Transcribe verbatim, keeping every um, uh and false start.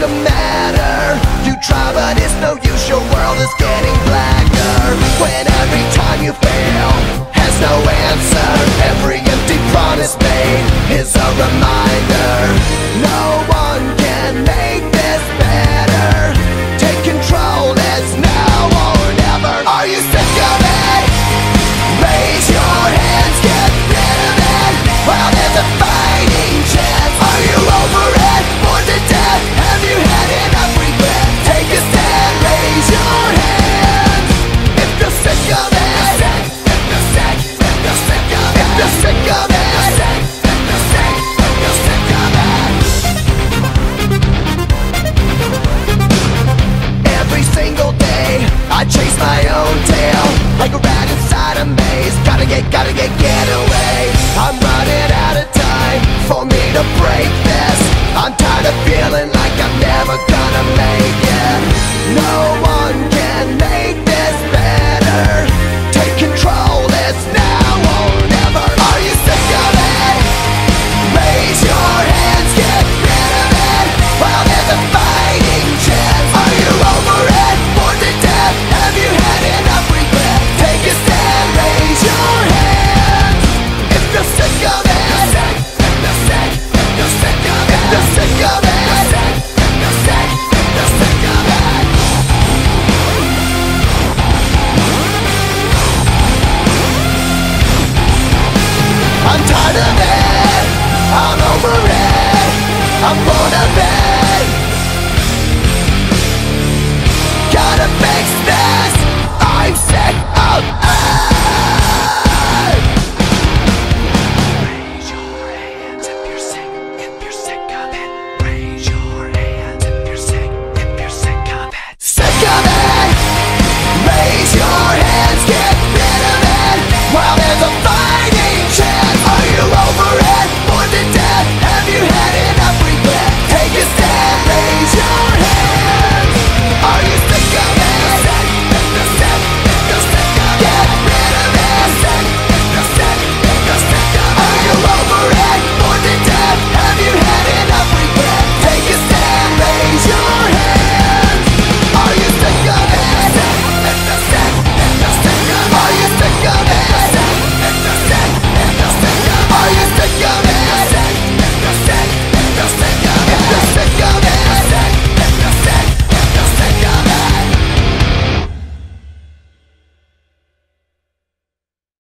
the matter? You try but it's no use, your world is getting blacker. When every time you fail has no answer, every empty promise made is a reminder. No one can make this better. Take control, it's now or never. Are you sick of it? Raise your hands, get rid of it while there's a fighting chance. Are you over it? Bored to death? Have you had enough regret? Take a stand, raise your hands if you're sick of it. If you're sick, if you're sick of it. If you're sick of it. If you're sick, if you're sick of it. Every single day I chase my own tail like a rat inside a maze. Gotta get, gotta get, get away. I'm running out of time for me to break this. I'm tired of feeling like I'm never gonna make it. No one can make this better. Take control, it's now or never. Are you sick of it? Raise your hands, get rid of it while there's a fighting chance. Are you over it? Bored to death? Have you had enough regret? Take a stand, raise your hands if you're sick of it. If you're sick, if you're sick of it. If you're sick of it. If you're sick, if you're sick of it. I'm tired of it. I'm over it. I'm bored of it. Gotta face